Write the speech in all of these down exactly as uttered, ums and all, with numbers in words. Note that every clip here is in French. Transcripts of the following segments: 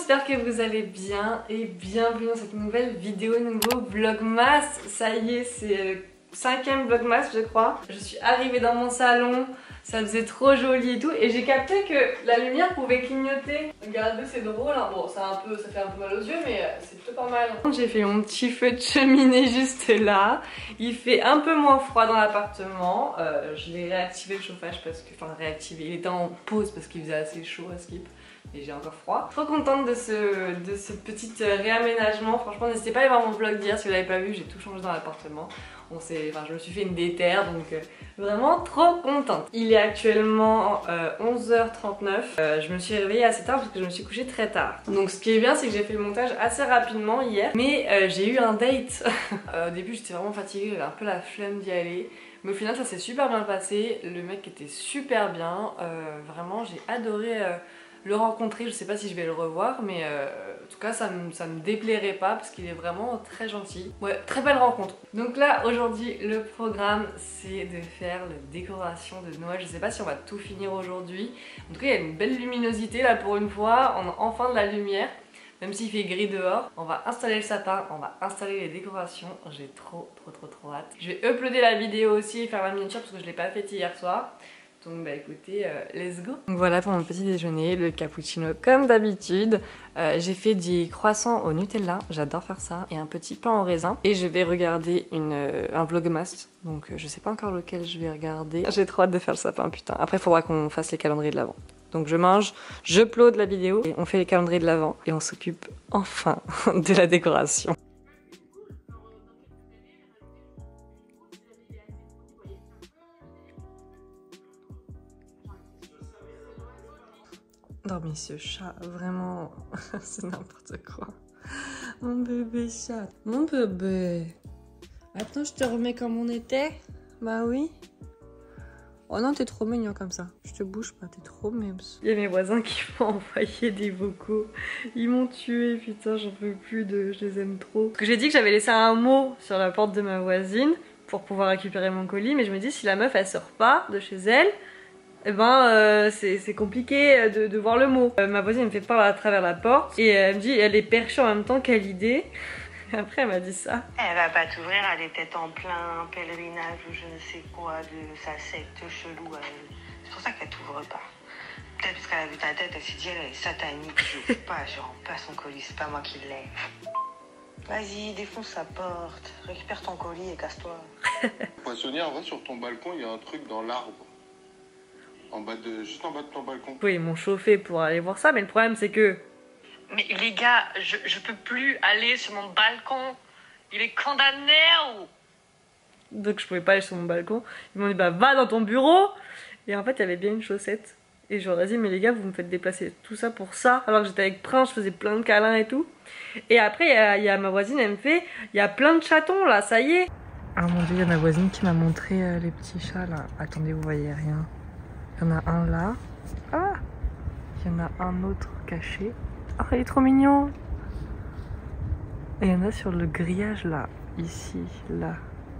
j'espère que vous allez bien et bienvenue dans cette nouvelle vidéo, nouveau vlogmas. Ça y est, c'est le cinquième vlogmas je crois. Je suis arrivée dans mon salon, ça faisait trop joli et tout, et j'ai capté que la lumière pouvait clignoter. Regardez, c'est drôle, hein. Bon, ça, un peu, ça fait un peu mal aux yeux, mais c'est plutôt pas mal. J'ai fait mon petit feu de cheminée juste là. Il fait un peu moins froid dans l'appartement. Euh, je l'ai réactivé le chauffage parce que, enfin réactivé, il était en pause parce qu'il faisait assez chaud à Skip. Et j'ai encore froid. Trop contente de ce, de ce petit réaménagement. Franchement, n'hésitez pas à aller voir mon vlog d'hier si vous l'avez pas vu. J'ai tout changé dans l'appartement. On s'est, enfin, je me suis fait une déterre, donc euh, vraiment trop contente. Il est actuellement euh, onze heures trente-neuf. Euh, je me suis réveillée assez tard parce que je me suis couchée très tard. Donc ce qui est bien, c'est que j'ai fait le montage assez rapidement hier. Mais euh, j'ai eu un date. euh, au début, j'étais vraiment fatiguée, j'avais un peu la flemme d'y aller. Mais au final, ça s'est super bien passé. Le mec était super bien. Euh, vraiment, j'ai adoré... Euh, le rencontrer. Je sais pas si je vais le revoir, mais euh, en tout cas ça me, ça me déplairait pas parce qu'il est vraiment très gentil. Ouais, très belle rencontre. Donc là aujourd'hui le programme c'est de faire la décoration de Noël. Je sais pas si on va tout finir aujourd'hui. En tout cas il y a une belle luminosité là pour une fois, on a enfin de la lumière. Même s'il fait gris dehors, on va installer le sapin, on va installer les décorations. J'ai trop trop trop trop hâte. Je vais uploader la vidéo aussi et faire la miniature parce que je l'ai pas faite hier soir. Donc bah écoutez, euh, let's go. Donc voilà pour mon petit déjeuner, le cappuccino comme d'habitude. Euh, j'ai fait des croissants au Nutella, j'adore faire ça, et un petit pain au raisin. Et je vais regarder une, euh, un vlogmas, donc euh, je sais pas encore lequel je vais regarder. J'ai trop hâte de faire le sapin, putain. Après il faudra qu'on fasse les calendriers de l'avant. Donc je mange, je upload la vidéo, et on fait les calendriers de l'avant, et on s'occupe enfin de la décoration. Non mais ce chat, vraiment, c'est n'importe quoi. Mon bébé chat. Mon bébé. Attends, je te remets comme on était. Bah oui. Oh non, t'es trop mignon comme ça. Je te bouge pas, t'es trop mimes. Il y a mes voisins qui m'ont envoyé des vocaux. Ils m'ont tué, putain, j'en peux plus de... Je les aime trop. Parce que j'ai dit que j'avais laissé un mot sur la porte de ma voisine pour pouvoir récupérer mon colis. Mais je me dis, si la meuf, elle sort pas de chez elle... Eh ben euh, c'est compliqué de, de voir le mot. Euh, ma voisine me fait parler à travers la porte et elle me dit elle est perchée en même temps, quelle idée. Après elle m'a dit ça. Elle va pas t'ouvrir, elle est peut-être en plein pèlerinage ou je ne sais quoi de sa secte chelou. C'est pour ça qu'elle t'ouvre pas. Peut-être parce qu'elle a vu ta tête, elle s'est dit elle est satanique, je ouvre pas, je rends pas son colis, c'est pas moi qui l'ai. Vas-y, défonce sa porte, récupère ton colis et casse-toi. Poissonnière, va sur ton balcon, il y a un truc dans l'arbre. En bas de, juste en bas de ton balcon. Oui, ils m'ont chauffé pour aller voir ça, mais le problème c'est que... Mais les gars, je, je peux plus aller sur mon balcon. Il est condamné ou... Donc je pouvais pas aller sur mon balcon. Ils m'ont dit bah va dans ton bureau. Et en fait il y avait bien une chaussette. Et j'aurais dit mais les gars vous me faites déplacer tout ça pour ça. Alors que j'étais avec Prince, je faisais plein de câlins et tout. Et après il y a, il y a ma voisine, elle me fait il y a plein de chatons là, ça y est. Ah mon dieu, il y a ma voisine qui m'a montré euh, les petits chats là. Attendez, vous voyez rien. Il y en a un là. Ah, il y en a un autre caché. Oh, il est trop mignon. Et il y en a sur le grillage là. Ici, là.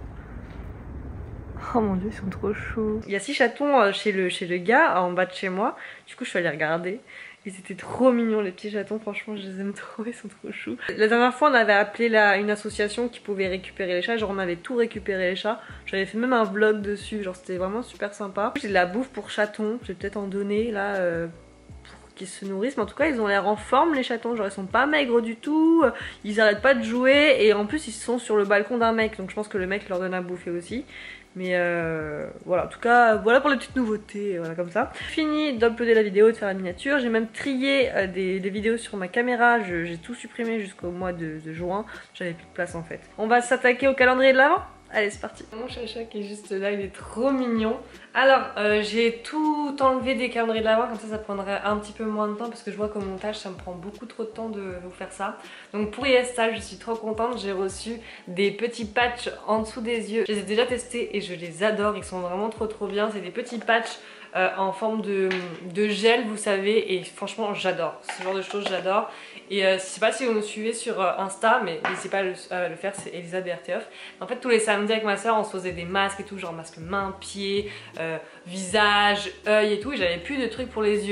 Oh mon dieu, ils sont trop choux. Il y a six chatons chez le, chez le gars, en bas de chez moi. Du coup, je suis allée regarder. Ils étaient trop mignons, les petits chatons. Franchement, je les aime trop. Ils sont trop choux. La dernière fois, on avait appelé là, une association qui pouvait récupérer les chats. Genre, on avait tout récupéré les chats. J'avais fait même un vlog dessus. Genre, c'était vraiment super sympa. J'ai de la bouffe pour chatons. Je vais peut-être en donner là euh, pour qu'ils se nourrissent. Mais en tout cas, ils ont l'air en forme, les chatons. Genre, ils sont pas maigres du tout. Ils arrêtent pas de jouer. Et en plus, ils sont sur le balcon d'un mec. Donc, je pense que le mec leur donne à bouffer aussi. Mais euh, voilà, en tout cas, voilà pour les petites nouveautés, voilà comme ça. Fini d'uploader la vidéo, de faire la miniature. J'ai même trié euh, des, des vidéos sur ma caméra. J'ai tout supprimé jusqu'au mois de, de juin. J'avais plus de place en fait. On va s'attaquer au calendrier de l'avant. Allez, c'est parti. Mon chacha qui est juste là, il est trop mignon. Alors, euh, j'ai tout enlevé des calendriers de l'avant, comme ça, ça prendrait un petit peu moins de temps parce que je vois qu'au montage, ça me prend beaucoup trop de temps de vous faire ça. Donc pour YesStyle, je suis trop contente. J'ai reçu des petits patchs en dessous des yeux. Je les ai déjà testés et je les adore. Ils sont vraiment trop trop bien. C'est des petits patchs euh, en forme de, de gel, vous savez. Et franchement, j'adore. Ce genre de choses, j'adore. Et euh, je sais pas si vous me suivez sur euh, Insta, mais n'hésitez pas à le, à le faire, c'est Elisa B R T Off. En fait, tous les samedis avec ma soeur, on se faisait des masques et tout, genre masque main, pied, euh, visage, œil et tout. Et j'avais plus de trucs pour les yeux.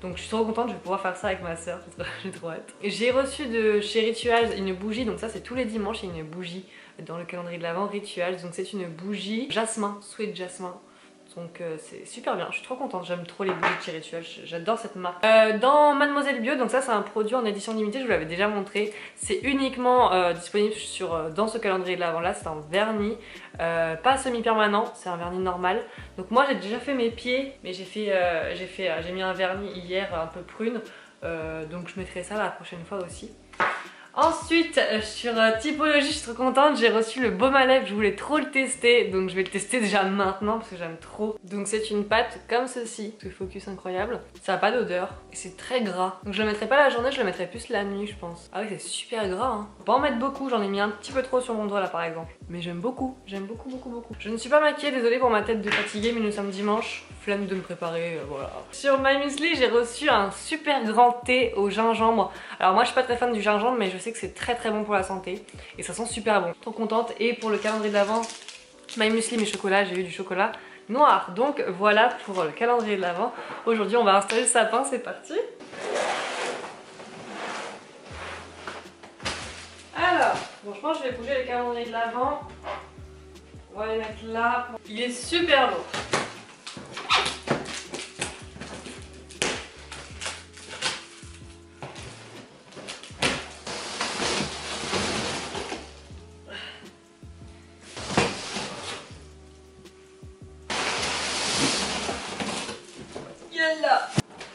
Donc je suis trop contente, je vais pouvoir faire ça avec ma soeur, j'ai trop hâte. J'ai reçu de chez Rituals une bougie, donc ça c'est tous les dimanches, il y a une bougie dans le calendrier de l'Avent Rituals. Donc c'est une bougie jasmin, sweet jasmin. Donc euh, c'est super bien, je suis trop contente, j'aime trop les bougies de chez Rituals, j'adore cette marque. Euh, dans Mademoiselle Bio, donc ça c'est un produit en édition limitée, je vous l'avais déjà montré. C'est uniquement euh, disponible sur, euh, dans ce calendrier de l'Avent là, c'est un vernis, euh, pas semi-permanent, c'est un vernis normal. Donc moi j'ai déjà fait mes pieds, mais j'ai fait, euh, j'ai fait, euh, j'ai mis un vernis hier un peu prune, euh, donc je mettrai ça la prochaine fois aussi. Ensuite, sur Typologie, je suis trop contente, j'ai reçu le baume à lèvres, je voulais trop le tester, donc je vais le tester déjà maintenant parce que j'aime trop. Donc c'est une pâte comme ceci, le focus incroyable, ça n'a pas d'odeur et c'est très gras. Donc je le mettrai pas la journée, je le mettrai plus la nuit je pense. Ah oui c'est super gras hein. Faut pas en mettre beaucoup, j'en ai mis un petit peu trop sur mon doigt là par exemple. Mais j'aime beaucoup, j'aime beaucoup beaucoup beaucoup. Je ne suis pas maquillée, désolée pour ma tête de fatiguée, mais nous sommes dimanche, flemme de me préparer, euh, voilà. Sur My Muesli, j'ai reçu un super grand thé au gingembre. Alors moi je suis pas très fan du gingembre, mais je sais que c'est très très bon pour la santé et ça sent super bon. Trop contente. Et pour le calendrier de l'Avent, My Muesli mes chocolats, j'ai eu du chocolat noir. Donc voilà pour le calendrier de l'Avent. Aujourd'hui on va installer le sapin, c'est parti. Alors, franchement je vais bouger le calendrier de l'Avent. On va les mettre là. Il est super lourd. Yalla.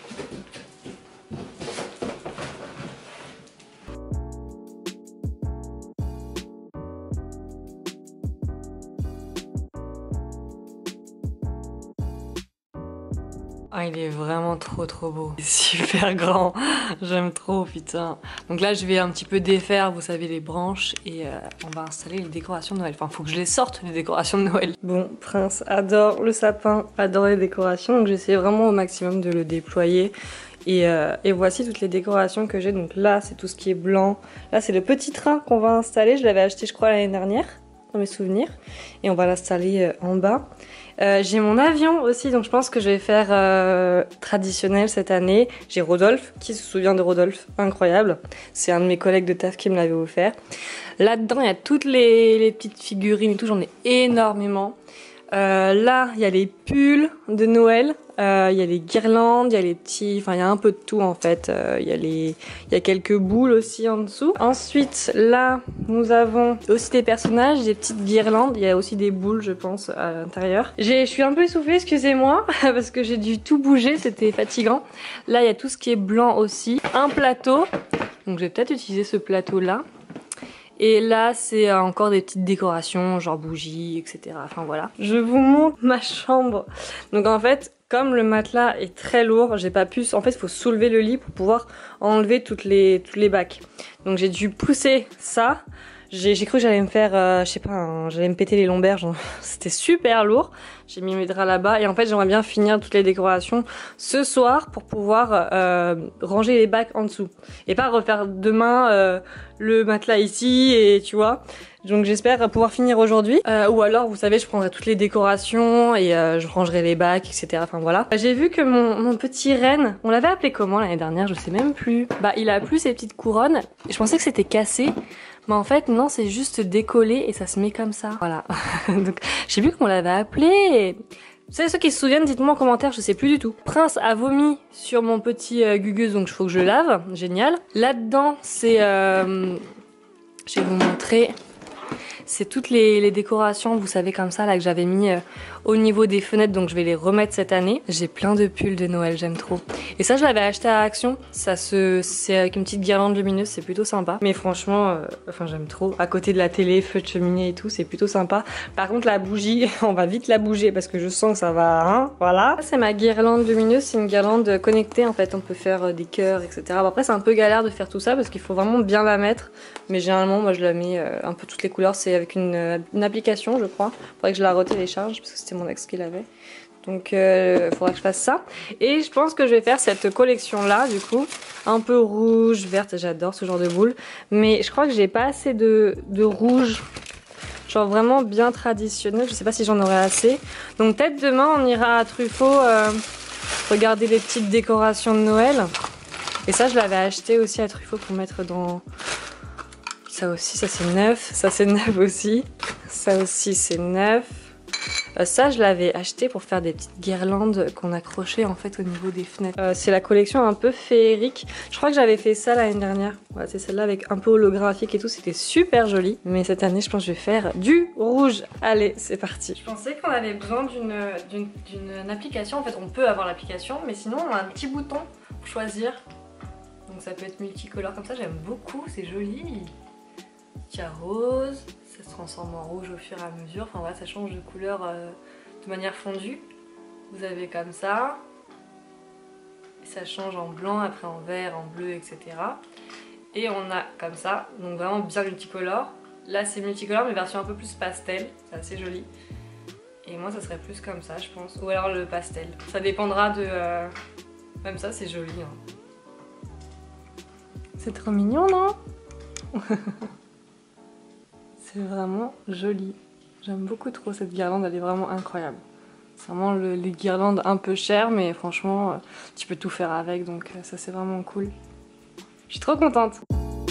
Ah, il est vraiment trop trop beau. Il est super grand. J'aime trop, putain. Donc là, je vais un petit peu défaire, vous savez, les branches et euh, on va installer les décorations de Noël. Enfin, faut que je les sorte, les décorations de Noël. Bon, Prince adore le sapin, adore les décorations. Donc j'essaie vraiment au maximum de le déployer. Et, euh, et voici toutes les décorations que j'ai. Donc là, c'est tout ce qui est blanc. Là, c'est le petit train qu'on va installer. Je l'avais acheté, je crois, l'année dernière, dans mes souvenirs. Et on va l'installer euh, en bas. Euh, j'ai mon avion aussi, donc je pense que je vais faire euh, traditionnel cette année. J'ai Rodolphe, qui se souvient de Rodolphe, incroyable. C'est un de mes collègues de taf qui me l'avait offert. Là-dedans, il y a toutes les, les petites figurines et tout, j'en ai énormément. Euh, là, il y a les pulls de Noël, euh, il y a les guirlandes, il y a les petits... Enfin, il y a un peu de tout en fait. Euh, il y a les... il y a quelques boules aussi en dessous. Ensuite, là, nous avons aussi des personnages, des petites guirlandes. Il y a aussi des boules, je pense, à l'intérieur. Je suis un peu essoufflée, excusez-moi, parce que j'ai dû tout bouger, c'était fatigant. Là, il y a tout ce qui est blanc aussi. Un plateau. Donc, je vais peut-être utiliser ce plateau-là. Et là, c'est encore des petites décorations, genre bougies, et cetera. Enfin voilà. Je vous montre ma chambre. Donc en fait, comme le matelas est très lourd, j'ai pas pu... En fait, il faut soulever le lit pour pouvoir enlever toutes les, toutes les bacs. Donc j'ai dû pousser ça. J'ai cru que j'allais me faire, euh, je sais pas, hein, j'allais me péter les lombaires, c'était super lourd. J'ai mis mes draps là-bas et en fait j'aimerais bien finir toutes les décorations ce soir pour pouvoir euh, ranger les bacs en dessous. Et pas refaire demain euh, le matelas ici et tu vois. Donc j'espère pouvoir finir aujourd'hui. Euh, ou alors vous savez je prendrai toutes les décorations et euh, je rangerai les bacs et cetera. Enfin voilà. J'ai vu que mon, mon petit renne, on l'avait appelé comment l'année dernière, je sais même plus. Bah il a plus ses petites couronnes. Je pensais que c'était cassé. Mais en fait non, c'est juste décollé et ça se met comme ça. Voilà. Donc je sais plus comment on l'avait appelé. Vous savez, ceux qui se souviennent, dites-moi en commentaire, je sais plus du tout. Prince a vomi sur mon petit euh, gugus, donc il faut que je le lave. Génial. Là-dedans, c'est... Euh, je vais vous montrer... C'est toutes les, les décorations, vous savez, comme ça, là, que j'avais mis euh, au niveau des fenêtres, donc je vais les remettre cette année. J'ai plein de pulls de Noël, j'aime trop. Et ça, je l'avais acheté à Action. Ça se, c'est avec une petite guirlande lumineuse, c'est plutôt sympa. Mais franchement, euh, enfin, j'aime trop. À côté de la télé, feu de cheminée et tout, c'est plutôt sympa. Par contre, la bougie, on va vite la bouger parce que je sens que ça va, hein, voilà. Ça, c'est ma guirlande lumineuse, c'est une guirlande connectée, en fait. On peut faire des cœurs, et cetera. Bon, après, c'est un peu galère de faire tout ça parce qu'il faut vraiment bien la mettre. Mais généralement, moi, je la mets euh, un peu toutes les couleurs. C'est avec une, une application, je crois. Faudrait que je la retélécharge parce que c'était mon ex qui l'avait. Donc, euh, faudrait que je fasse ça. Et je pense que je vais faire cette collection-là, du coup. Un peu rouge, verte. J'adore ce genre de boule. Mais je crois que j'ai pas assez de, de rouge. Genre vraiment bien traditionnel. Je sais pas si j'en aurai assez. Donc, peut-être demain, on ira à Truffaut. Euh, Regardez les petites décorations de Noël. Et ça, je l'avais acheté aussi à Truffaut pour mettre dans... Ça aussi, ça c'est neuf. Ça c'est neuf aussi. Ça aussi c'est neuf. Euh, ça, je l'avais acheté pour faire des petites guirlandes qu'on accrochait en fait au niveau des fenêtres. Euh, c'est la collection un peu féerique. Je crois que j'avais fait ça l'année dernière. Voilà, c'est celle-là avec un peu holographique et tout. C'était super joli. Mais cette année, je pense que je vais faire du rouge. Allez, c'est parti. Je pensais qu'on avait besoin d'une d'une application. En fait, on peut avoir l'application, mais sinon, on a un petit bouton pour choisir. Donc ça peut être multicolore comme ça. J'aime beaucoup. C'est joli. Il y a rose. Ça se transforme en rouge au fur et à mesure, enfin voilà, ça change de couleur euh, de manière fondue. Vous avez comme ça, et ça change en blanc, après en vert, en bleu, et cetera. Et on a comme ça, donc vraiment bien multicolore. Là c'est multicolore mais version un peu plus pastel, c'est assez joli. Et moi ça serait plus comme ça je pense, ou alors le pastel. Ça dépendra de... Euh... Même ça c'est joli. Hein. C'est trop mignon non? C'est vraiment joli. J'aime beaucoup trop cette guirlande, elle est vraiment incroyable. C'est vraiment le, les guirlandes un peu chères, mais franchement, euh, tu peux tout faire avec, donc euh, ça c'est vraiment cool. Je suis trop contente.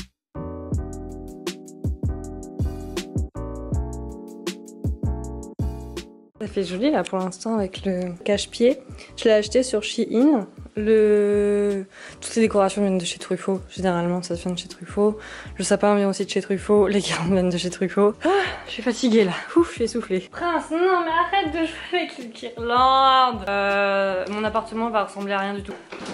Ça fait joli là pour l'instant avec le cache-pied. Je l'ai acheté sur Shein. Le... Toutes les décorations viennent de chez Truffaut. Généralement ça vient de chez Truffaut. Le sapin vient aussi de chez Truffaut. Les guirlandes viennent de chez Truffaut. Ah, je suis fatiguée là. Ouf, je suis essoufflée. Prince, non mais arrête de jouer avec les guirlandes. Euh, mon appartement va ressembler à rien du tout.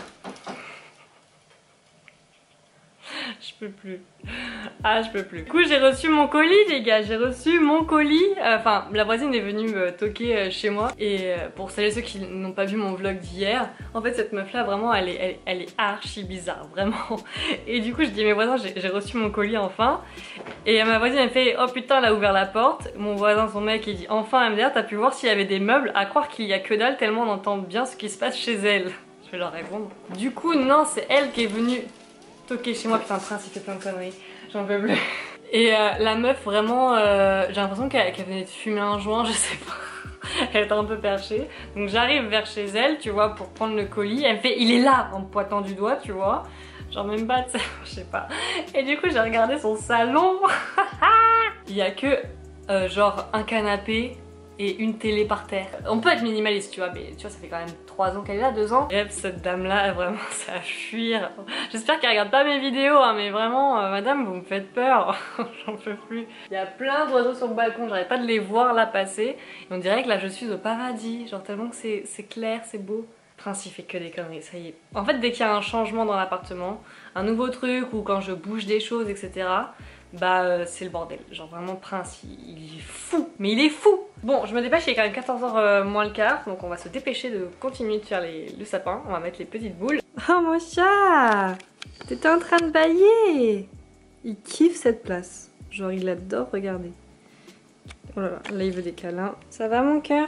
Je peux plus. Ah, je peux plus. Du coup, j'ai reçu mon colis, les gars. J'ai reçu mon colis. Enfin, euh, la voisine est venue me toquer euh, chez moi. Et euh, pour celles et ceux qui n'ont pas vu mon vlog d'hier, en fait, cette meuf-là, vraiment, elle est, elle, elle est archi bizarre, vraiment. Et du coup, je dis à mes voisins, j'ai reçu mon colis enfin. Et ma voisine, elle fait, oh putain, elle a ouvert la porte. Mon voisin, son mec, il dit, enfin, M D R, t'as pu voir s'il y avait des meubles. À croire qu'il y a que dalle, tellement on entend bien ce qui se passe chez elle. Je vais leur répondre. Du coup, non, c'est elle qui est venue toquer chez moi. Putain, Prince, il fait plein de conneries. J'en peux plus. Et euh, la meuf, vraiment, euh, j'ai l'impression qu'elle qu'elle venait de fumer un joint, je sais pas. Elle était un peu perchée. Donc j'arrive vers chez elle, tu vois, pour prendre le colis. Elle me fait, il est là, en me pointant du doigt, tu vois. Genre même pas, tu sais, je sais pas. Et du coup, j'ai regardé son salon. Il y a que, euh, genre, un canapé et une télé par terre. On peut être minimaliste, tu vois, mais tu vois, ça fait quand même trois ans qu'elle est là, deux ans. Bref, cette dame-là, vraiment, c'est à fuir. J'espère qu'elle regarde pas mes vidéos, hein, mais vraiment, euh, madame, vous me faites peur. J'en peux plus. Il y a plein d'oiseaux sur le balcon, j'arrête pas de les voir là passer. Et on dirait que là, je suis au paradis. Genre tellement que c'est clair, c'est beau. Prince, il fait que des conneries, ça y est. En fait, dès qu'il y a un changement dans l'appartement, un nouveau truc, ou quand je bouge des choses, et cetera, bah euh, c'est le bordel. Genre vraiment Prince, il, il est fou. Mais il est fou. Bon, je me dépêche, il est quand même quatorze heures euh, moins le quart. Donc on va se dépêcher de continuer de faire les, le sapin. On va mettre les petites boules. Oh mon chat, t'étais en train de bailler. Il kiffe cette place. Genre il adore regarder. Oh là là, là il veut des câlins. Ça va mon cœur?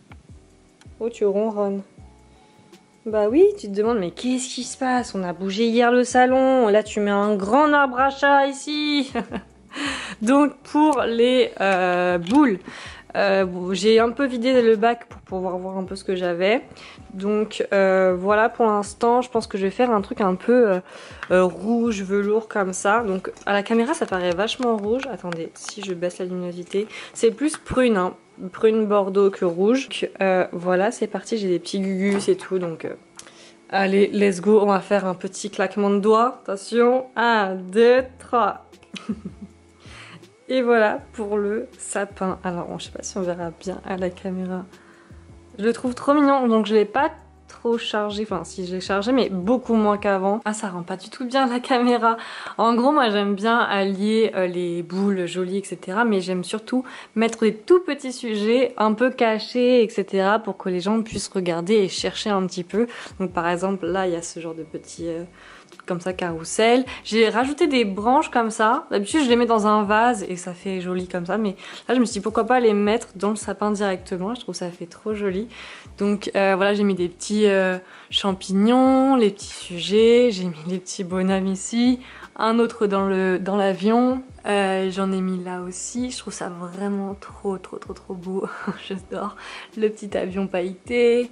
Oh tu ronronnes. Bah oui, tu te demandes mais qu'est-ce qui se passe? On a bougé hier le salon, là tu mets un grand arbre à chat ici. Donc pour les euh, boules, euh, j'ai un peu vidé le bac pour pouvoir voir un peu ce que j'avais. Donc euh, voilà pour l'instant, je pense que je vais faire un truc un peu euh, euh, rouge, velours comme ça. Donc à la caméra ça paraît vachement rouge. Attendez, si je baisse la luminosité, c'est plus prune hein. Prune bordeaux que rouge. Donc, euh, voilà, c'est parti, j'ai des petits gugus et tout, donc euh, allez, let's go, on va faire un petit claquement de doigts. Attention, un, deux, trois. Et voilà pour le sapin. Alors, bon, je sais pas si on verra bien à la caméra. Je le trouve trop mignon, donc je l'ai pas trop chargé, enfin si je l'ai chargé mais beaucoup moins qu'avant. Ah ça rend pas du tout bien la caméra. En gros moi j'aime bien allier euh, les boules jolies etc, mais j'aime surtout mettre des tout petits sujets un peu cachés etc pour que les gens puissent regarder et chercher un petit peu. Donc par exemple là il y a ce genre de petits euh, comme ça carrousel. J'ai rajouté des branches comme ça. D'habitude je les mets dans un vase et ça fait joli comme ça, mais là je me suis dit pourquoi pas les mettre dans le sapin directement. Je trouve ça fait trop joli. Donc euh, voilà, j'ai mis des petits euh, champignons, les petits sujets, j'ai mis les petits bonhommes ici, un autre dans le dans l'avion. Euh, J'en ai mis là aussi. Je trouve ça vraiment trop trop trop trop beau. J'adore le petit avion pailleté.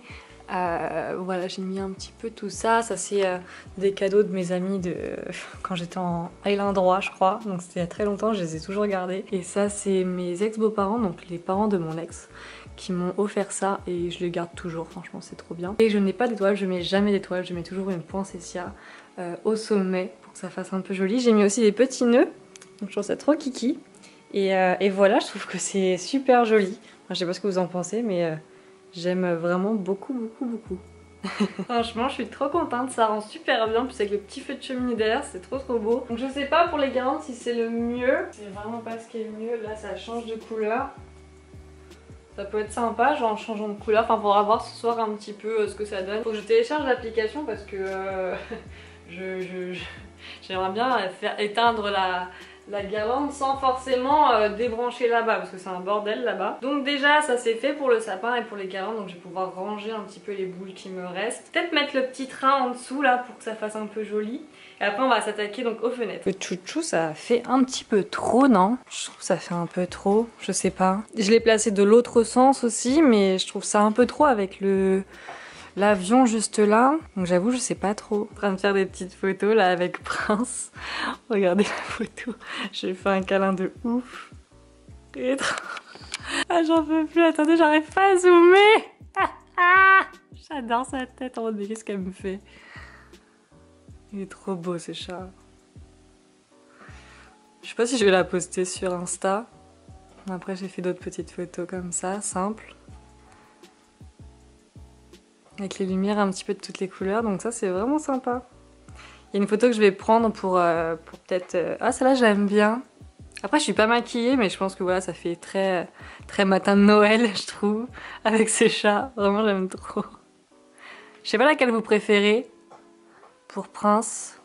Euh, voilà, j'ai mis un petit peu tout ça. Ça, c'est euh, des cadeaux de mes amis de quand j'étais en Island droit, je crois. Donc c'était il y a très longtemps, je les ai toujours gardés. Et ça, c'est mes ex-beaux-parents, donc les parents de mon ex, qui m'ont offert ça et je les garde toujours. Franchement, c'est trop bien. Et je n'ai pas d'étoiles, je mets jamais d'étoiles. Je mets toujours une poinsettia euh, au sommet pour que ça fasse un peu joli. J'ai mis aussi des petits nœuds, donc je trouve ça trop kiki. Et, euh, et voilà, je trouve que c'est super joli. Enfin, je sais pas ce que vous en pensez, mais euh, j'aime vraiment beaucoup, beaucoup, beaucoup. Franchement, je suis trop contente, ça rend super bien. Puis avec le petit feu de cheminée derrière, c'est trop trop beau. Donc je sais pas pour les guirlandes si c'est le mieux. C'est vraiment pas ce qui est le mieux. Là, ça change de couleur. Ça peut être sympa, genre en changeant de couleur. Enfin, faudra voir ce soir un petit peu euh, ce que ça donne. Faut que je télécharge l'application parce que euh, je, je, je, j'aimerais bien faire éteindre la... la guirlande sans forcément euh, débrancher là-bas parce que c'est un bordel là-bas. Donc déjà ça c'est fait pour le sapin et pour les guirlandes, donc je vais pouvoir ranger un petit peu les boules qui me restent. Peut-être mettre le petit train en dessous là pour que ça fasse un peu joli. Et après on va s'attaquer donc aux fenêtres. Le chouchou ça fait un petit peu trop, non? Je trouve que ça fait un peu trop, je sais pas. Je l'ai placé de l'autre sens aussi mais je trouve ça un peu trop avec le... l'avion juste là, donc j'avoue je sais pas trop. En train de faire des petites photos là avec Prince. Regardez la photo, j'ai fait un câlin de ouf. Et trop... Ah j'en peux plus, attendez j'arrive pas à zoomer. Ah, ah j'adore sa tête, regardez qu'est-ce qu'elle me fait. Il est trop beau ce chat. Je sais pas si je vais la poster sur Insta. Après j'ai fait d'autres petites photos comme ça, simples. Avec les lumières un petit peu de toutes les couleurs, donc ça c'est vraiment sympa. Il y a une photo que je vais prendre pour, euh, pour peut-être... Euh... Ah celle-là j'aime bien. Après je suis pas maquillée mais je pense que voilà ça fait très, très matin de Noël je trouve. Avec ces chats, vraiment j'aime trop. Je sais pas laquelle vous préférez pour Prince.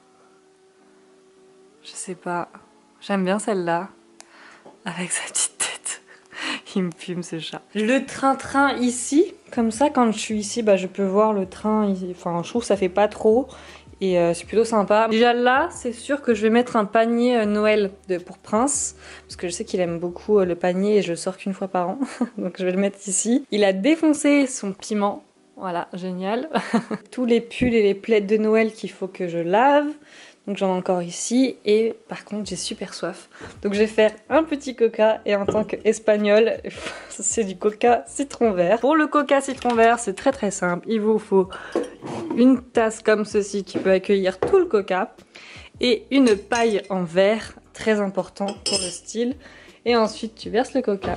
Je sais pas. J'aime bien celle-là. Avec sa petite tête. Il me fume ce chat. Le train-train ici, comme ça quand je suis ici, bah, je peux voir le train ici. Enfin je trouve que ça fait pas trop et euh, c'est plutôt sympa. Déjà là c'est sûr que je vais mettre un panier euh, Noël de, pour Prince parce que je sais qu'il aime beaucoup euh, le panier et je le sors qu'une fois par an. Donc je vais le mettre ici. Il a défoncé son piment. Voilà, génial. Tous les pulls et les plaids de Noël qu'il faut que je lave. Donc j'en ai encore ici et par contre j'ai super soif. Donc je vais faire un petit coca et en tant qu'espagnol, c'est du coca citron vert. Pour le coca citron vert c'est très très simple. Il vous faut une tasse comme ceci qui peut accueillir tout le coca et une paille en verre, très important pour le style. Et ensuite tu verses le coca,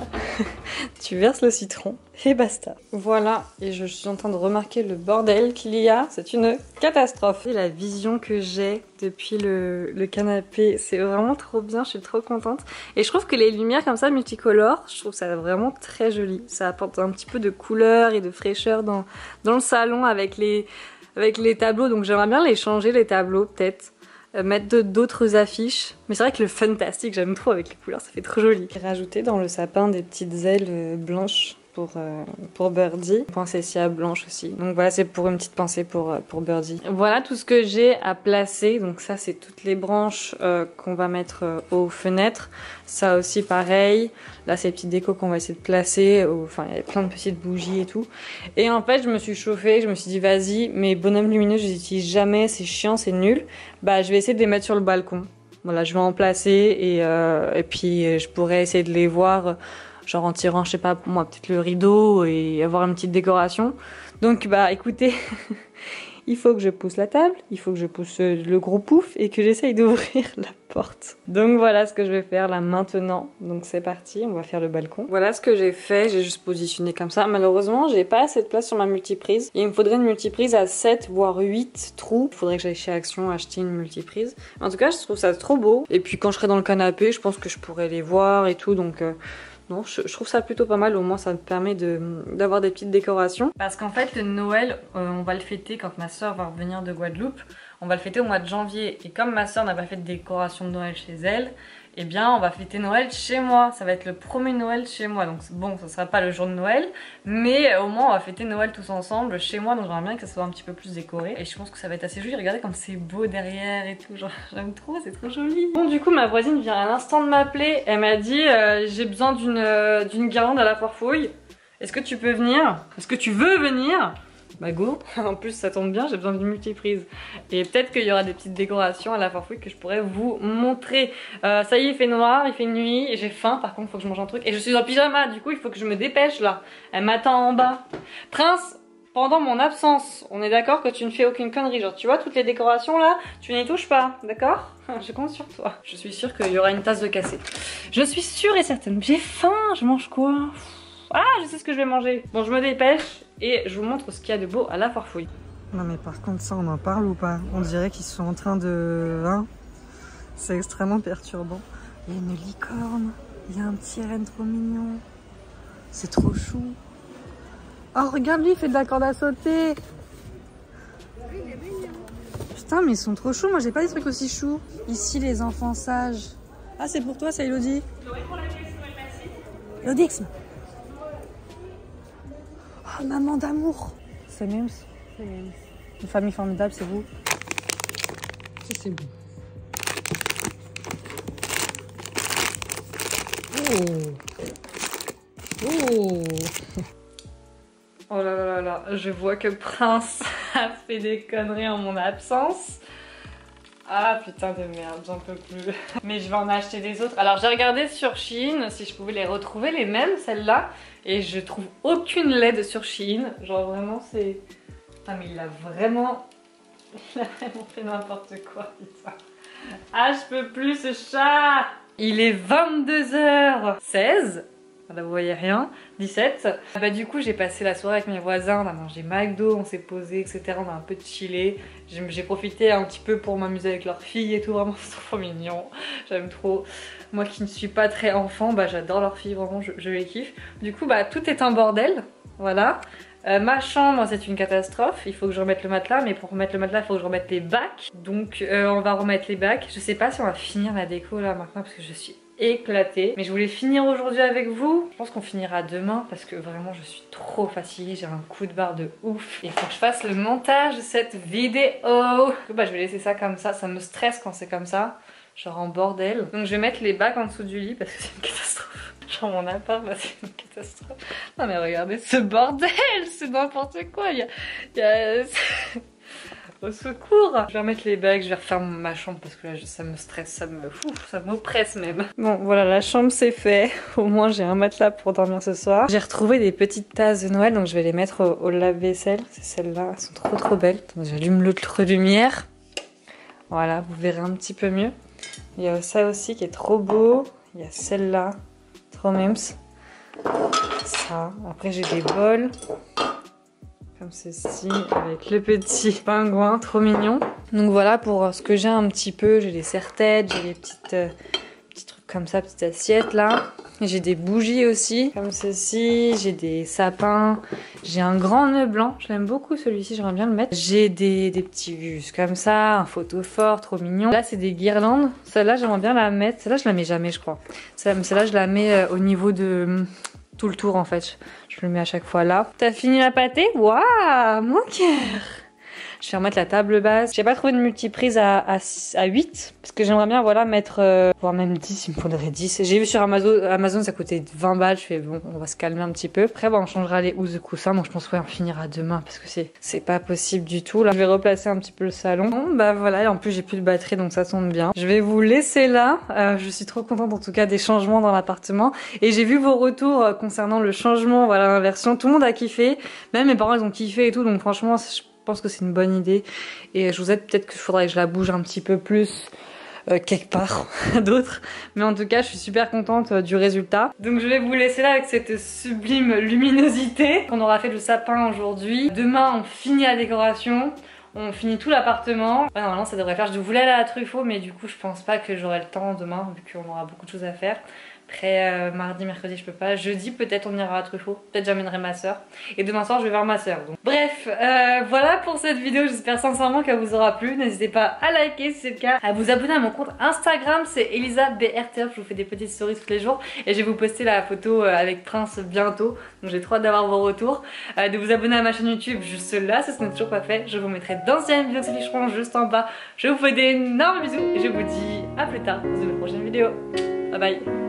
tu verses le citron et basta. Voilà, et je suis en train de remarquer le bordel qu'il y a, c'est une catastrophe. Et la vision que j'ai depuis le, le canapé, c'est vraiment trop bien, je suis trop contente. Et je trouve que les lumières comme ça, multicolores, je trouve ça vraiment très joli. Ça apporte un petit peu de couleur et de fraîcheur dans, dans le salon avec les, avec les tableaux. Donc j'aimerais bien les changer les tableaux peut-être. Mettre d'autres affiches, mais c'est vrai que le fantastique j'aime trop avec les couleurs, ça fait trop joli. J'ai rajouté dans le sapin des petites ailes blanches pour, euh, pour Birdie, poinsettia blanche aussi, donc voilà c'est pour une petite pensée pour, pour Birdie. Voilà tout ce que j'ai à placer, donc ça c'est toutes les branches euh, qu'on va mettre euh, aux fenêtres, ça aussi pareil, là c'est les petites décos qu'on va essayer de placer, enfin il y a plein de petites bougies et tout, et en fait je me suis chauffée, je me suis dit vas-y, mes bonhommes lumineux je les utilise jamais, c'est chiant, c'est nul, bah je vais essayer de les mettre sur le balcon. Voilà, je vais en placer et, euh, et puis je pourrais essayer de les voir genre en tirant, je sais pas, moi peut-être le rideau et avoir une petite décoration. Donc bah écoutez, il faut que je pousse la table, il faut que je pousse le gros pouf et que j'essaye d'ouvrir la porte. Donc voilà ce que je vais faire là maintenant. Donc c'est parti, on va faire le balcon. Voilà ce que j'ai fait, j'ai juste positionné comme ça. Malheureusement, j'ai pas assez de place sur ma multiprise. Et il me faudrait une multiprise à sept voire huit trous. Il faudrait que j'aille chez Action acheter une multiprise. En tout cas, je trouve ça trop beau. Et puis quand je serai dans le canapé, je pense que je pourrais les voir et tout. Donc euh, non, je, je trouve ça plutôt pas mal, au moins ça me permet d'avoir de, des petites décorations. Parce qu'en fait le Noël, euh, on va le fêter quand ma soeur va revenir de Guadeloupe. On va le fêter au mois de janvier et comme ma soeur n'a pas fait de décoration de Noël chez elle, eh bien on va fêter Noël chez moi. Ça va être le premier Noël chez moi, donc bon ça sera pas le jour de Noël, mais au moins on va fêter Noël tous ensemble chez moi, donc j'aimerais bien que ça soit un petit peu plus décoré. Et je pense que ça va être assez joli, regardez comme c'est beau derrière et tout, j'aime trop, c'est trop joli. Bon du coup ma voisine vient à l'instant de m'appeler, elle m'a dit euh, j'ai besoin d'une euh, d'une guirlande à la farfouille. Est-ce que tu peux venir? Est-ce que tu veux venir? Bah go. En plus ça tombe bien, j'ai besoin d'une multiprise. Et peut-être qu'il y aura des petites décorations à la Farfouille que je pourrais vous montrer. Euh, ça y est, il fait noir, il fait nuit, et j'ai faim, par contre il faut que je mange un truc. Et je suis en pyjama, du coup il faut que je me dépêche là. Elle m'attend en bas. Prince, pendant mon absence, on est d'accord que tu ne fais aucune connerie. Genre tu vois toutes les décorations là, tu n'y touches pas, d'accord? Je compte sur toi. Je suis sûre qu'il y aura une tasse de café. Je suis sûre et certaine. J'ai faim, je mange quoi? Ah, je sais ce que je vais manger. Bon, je me dépêche et je vous montre ce qu'il y a de beau à la Farfouille. Non mais par contre ça on en parle ou pas? On dirait qu'ils sont en train de... Hein, c'est extrêmement perturbant. Il y a une licorne, il y a un petit renne trop mignon. C'est trop chou. Oh regarde lui, il fait de la corde à sauter. Putain mais ils sont trop choux, moi j'ai pas des trucs aussi choux. Ici les enfants sages. Ah c'est pour toi ça Elodie? Elodixme. Oh maman d'amour. C'est Mims. C'est Mims. Une famille formidable, c'est vous. Ça c'est bon. Oh. Oh. Oh là là là là, je vois que Prince a fait des conneries en mon absence. Ah putain de merde, j'en peux plus. Mais je vais en acheter des autres. Alors j'ai regardé sur Shein si je pouvais les retrouver, les mêmes, celles-là. Et je trouve aucune L E D sur Shein. Genre vraiment c'est... Ah mais il a vraiment... Il a vraiment fait n'importe quoi, putain. Ah je peux plus ce chat. Il est vingt-deux heures seize. Là vous voyez rien, dix-sept. Bah du coup j'ai passé la soirée avec mes voisins, on a mangé McDo, on s'est posé, et cetera. On a un peu chillé. J'ai profité un petit peu pour m'amuser avec leurs filles et tout, vraiment c'est trop mignon. J'aime trop. Moi qui ne suis pas très enfant, bah j'adore leurs filles, vraiment je, je les kiffe. Du coup bah tout est un bordel, voilà. Euh, ma chambre c'est une catastrophe, il faut que je remette le matelas, mais pour remettre le matelas il faut que je remette les bacs. Donc euh, on va remettre les bacs. Je sais pas si on va finir la déco là maintenant parce que je suis éclatée. Mais je voulais finir aujourd'hui avec vous. Je pense qu'on finira demain parce que vraiment je suis trop fatiguée, j'ai un coup de barre de ouf. Et il faut que je fasse le montage de cette vidéo. Du coup, bah, je vais laisser ça comme ça, ça me stresse quand c'est comme ça. Genre en bordel. Donc je vais mettre les bacs en dessous du lit parce que c'est une catastrophe. Genre mon appart, bah, c'est une catastrophe. Non mais regardez ce bordel, c'est n'importe quoi. Il y a... Il y a... Au secours. Je vais remettre les bacs, je vais refaire ma chambre parce que là ça me stresse, ça me fou, ça m'oppresse même. Bon voilà, la chambre c'est fait. Au moins j'ai un matelas pour dormir ce soir. J'ai retrouvé des petites tasses de Noël donc je vais les mettre au, au lave-vaisselle. C'est celles-là, elles sont trop trop belles. J'allume l'autre lumière. Voilà, vous verrez un petit peu mieux. Il y a ça aussi qui est trop beau. Il y a celle-là, trop mimes. Ça, après j'ai des bols. Comme ceci, avec le petit pingouin, trop mignon. Donc voilà pour ce que j'ai un petit peu. J'ai les serre-têtes, j'ai les petites, euh, petits trucs comme ça, petites assiettes là. J'ai des bougies aussi, comme ceci. J'ai des sapins. J'ai un grand nœud blanc, je l'aime beaucoup celui-ci, j'aimerais bien le mettre. J'ai des, des petits bus comme ça, un photophore, trop mignon. Là c'est des guirlandes. Celle-là j'aimerais bien la mettre. Celle-là je la mets jamais je crois. Celle-là je la mets euh, au niveau de... tout le tour en fait, je le mets à chaque fois là. T'as fini la pâtée? Waouh, mon cœur. Je vais remettre la table basse. J'ai pas trouvé de multiprise à, à, à huit parce que j'aimerais bien voilà mettre, euh, voire même dix, il me faudrait dix. J'ai vu sur Amazon, Amazon ça coûtait vingt balles, je fais bon on va se calmer un petit peu. Après bah, on changera les housses de coussin donc je pense qu'on ouais, finira demain parce que c'est c'est pas possible du tout. Là je vais replacer un petit peu le salon. Bon bah voilà et en plus j'ai plus de batterie donc ça tombe bien. Je vais vous laisser là, euh, je suis trop contente en tout cas des changements dans l'appartement et j'ai vu vos retours euh, concernant le changement, voilà l'inversion, tout le monde a kiffé, même mes parents ils ont kiffé et tout donc franchement je Je pense que c'est une bonne idée et je vous aide peut-être qu'il faudrait que je la bouge un petit peu plus euh, quelque part d'autre mais en tout cas je suis super contente euh, du résultat. Donc je vais vous laisser là avec cette sublime luminosité. On aura fait le sapin aujourd'hui, demain on finit la décoration, on finit tout l'appartement. Ouais, normalement ça devrait faire, je voulais aller à la Truffaut mais du coup je pense pas que j'aurai le temps demain vu qu'on aura beaucoup de choses à faire. Après euh, mardi, mercredi je peux pas, jeudi peut-être on ira à Truffaut, peut-être j'amènerai ma soeur et demain soir je vais voir ma soeur. Donc. Bref, euh, voilà pour cette vidéo, j'espère sincèrement qu'elle vous aura plu, n'hésitez pas à liker si c'est le cas, à vous abonner à mon compte Instagram, c'est Elisa B R T F, je vous fais des petites stories tous les jours et je vais vous poster la photo avec Prince bientôt, donc j'ai trop hâte d'avoir vos retours, euh, de vous abonner à ma chaîne YouTube juste là, si ce n'est toujours pas fait, je vous mettrai d'anciennes vidéos de ficherons juste en bas, je vous fais d'énormes bisous et je vous dis à plus tard dans une prochaine vidéo, bye bye.